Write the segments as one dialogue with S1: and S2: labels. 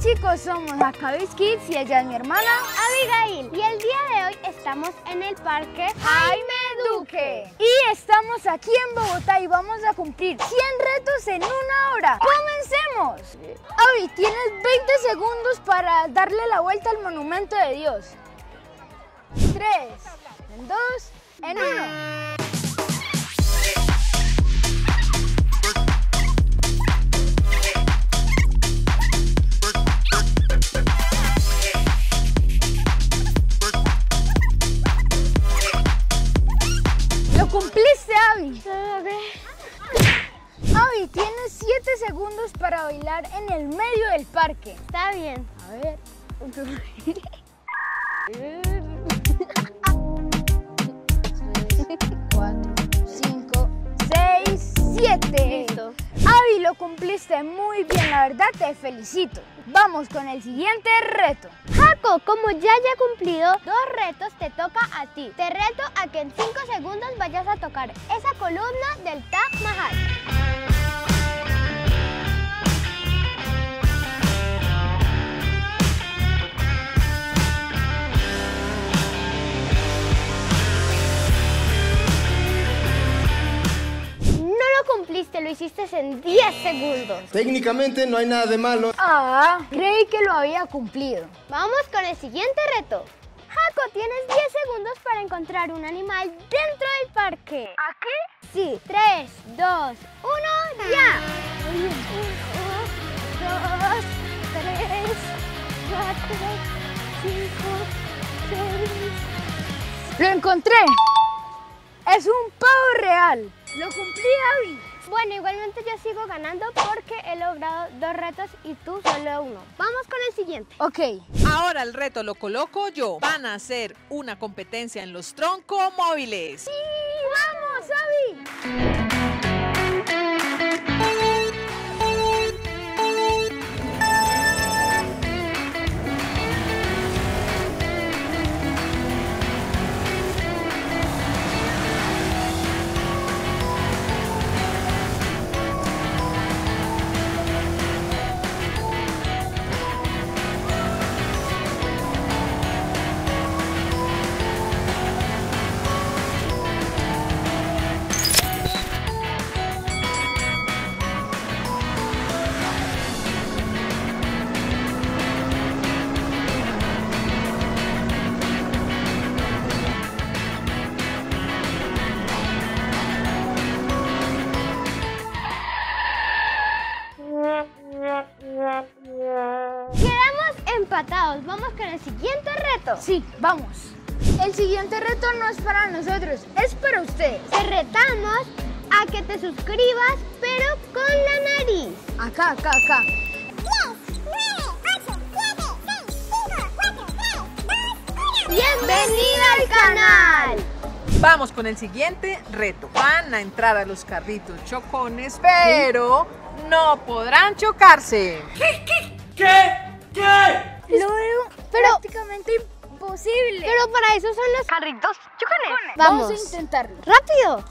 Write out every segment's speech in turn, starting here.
S1: chicos, somos Maccabees Kids y ella es mi hermana
S2: Abigail. Y el día de hoy estamos en el parque
S1: Jaime Duque. Y estamos aquí en Bogotá y vamos a cumplir 100 retos en una hora. ¡Comencemos! Abby, tienes 20 segundos para darle la vuelta al monumento de Dios. 3, en 2, en 1. ¿Cumpliste, Abby? Abby, tienes 7 segundos para bailar en el medio del parque.
S2: Está bien.
S1: A ver. 4, 5, 6, 7.
S2: Listo.
S1: Abby, lo cumpliste muy bien, la verdad te felicito. Vamos con el siguiente reto.
S2: Jaco, como ya haya cumplido 2 retos, te toca a ti. Te reto a que en 5 segundos vayas a tocar esa columna del Taj Mahal. Cumpliste, lo hiciste en 10 segundos.
S3: Técnicamente no hay nada de malo.
S1: Creí que lo había cumplido.
S2: Vamos con el siguiente reto. Jaco, tienes 10 segundos para encontrar un animal dentro del parque.
S1: ¿Aquí?
S2: Sí. 3, 2, 1, ya. 1, 2, 3, 4, 5, 6.
S1: ¡Lo encontré! Es un pavo real. Lo cumplí, Abby.
S2: Bueno, igualmente yo sigo ganando porque he logrado 2 retos y tú solo 1. Vamos con el siguiente.
S1: Ok.
S4: Ahora el reto lo coloco yo. Van a hacer una competencia en los troncomóviles.
S1: ¡Sí! ¡Vamos, Abby!
S2: Empatados. Vamos con el siguiente reto.
S1: Sí, vamos. El siguiente reto no es para nosotros, es para ustedes.
S2: Te retamos a que te suscribas, pero con la nariz.
S1: Acá. 10,
S2: 9, 8, 7, 6, 5, 4, 3, 2, 1. ¡Bienvenida al canal!
S4: Vamos con el siguiente reto. Van a entrar a los carritos chocones, pero no podrán chocarse.
S3: ¿Qué?
S1: Lo veo prácticamente imposible.
S2: Pero para eso son los carritos chocones.
S1: Vamos a intentarlo.
S2: ¡Rápido!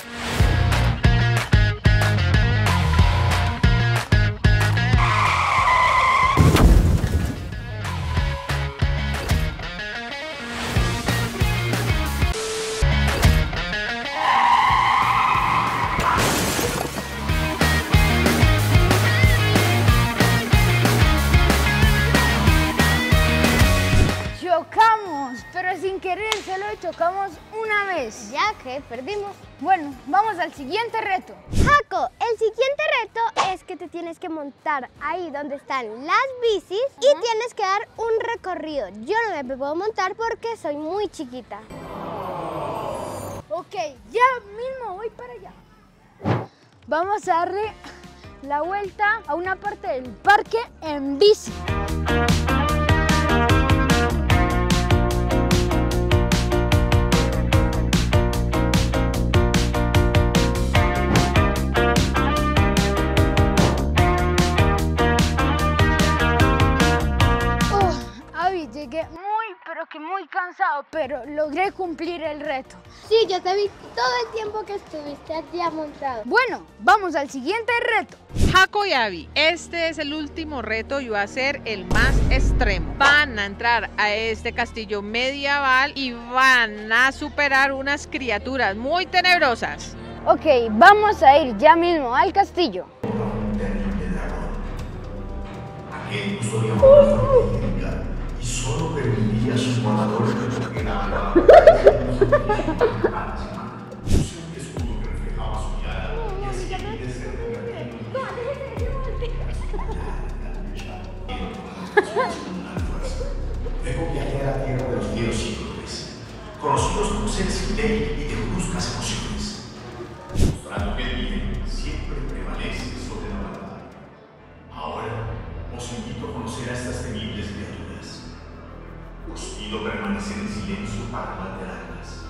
S1: Chocamos, pero sin querer, solo chocamos una vez.
S2: Ya que perdimos.
S1: Bueno, vamos al siguiente reto.
S2: Jaco, el siguiente reto es que te tienes que montar ahí donde están las bicis y tienes que dar un recorrido. Yo no me puedo montar porque soy muy chiquita.
S1: Ok, ya mismo voy para allá. Vamos a darle la vuelta a una parte del parque en bici. Abby, llegué muy, pero que muy cansado, pero logré cumplir el reto.
S2: Sí, yo te vi todo el tiempo que estuviste allá montado.
S1: Bueno, vamos al siguiente reto.
S4: Jaco y Abby, este es el último reto y va a ser el más extremo. Van a entrar a este castillo medieval y van a superar unas criaturas muy tenebrosas.
S1: Ok, vamos a ir ya mismo al castillo.
S5: Aquel custodiaba una fortaleza y solo permitía a sus moradores recoger agua. Un escudo que reflejaba su mirada y hacía que se Luego viajé a la tierra de los fieros cíclopes, conocidos por ser sin ley y de bruscas emociones, mostrando que el bien siempre prevalece sobre la maldad. Ahora os invito a conocer a estas temibles criaturas. Os pido permanecer en silencio para no alterarlas.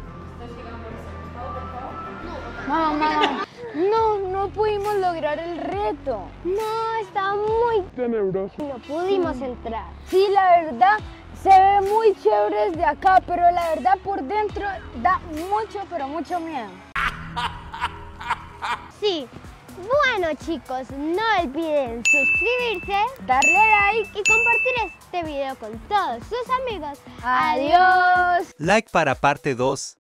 S1: Mamá, no pudimos lograr el reto.
S2: No, estaba muy tenebroso. No pudimos entrar.
S1: Sí, la verdad, se ve muy chévere desde acá, pero la verdad por dentro da mucho, pero mucho miedo.
S2: Sí. Bueno, chicos, no olviden suscribirse,
S1: Darle like.
S2: y compartir este video con todos sus amigos.
S1: Adiós.
S6: Like para parte 2.